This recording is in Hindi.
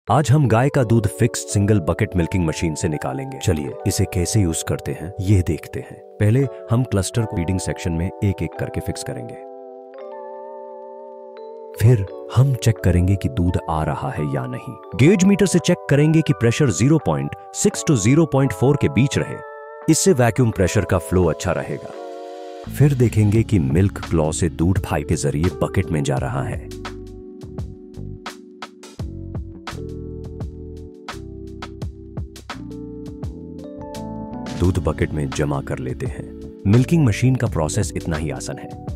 आज हम गाय का दूध fixed single bucket milking machine से निकालेंगे। चलिए इसे कैसे यूज करते हैं ये देखते हैं। पहले हम क्लस्टर को फीडिंग सेक्शन में एक एक करके फिक्स करेंगे। फिर हम चेक करेंगे कि दूध आ रहा है या नहीं। गेज मीटर से चेक करेंगे कि प्रेशर 0.6 to 0.4 के बीच रहे। इससे वैक्यूम प्रेशर का फ्लो अच्छा रहेगा। फिर देखेंगे कि मिल्क क्लॉ से दूध पाइप के जरिए बकेट में जा रहा है। दूध बकेट में जमा कर लेते हैं। मिल्किंग मशीन का प्रोसेस इतना ही आसान है।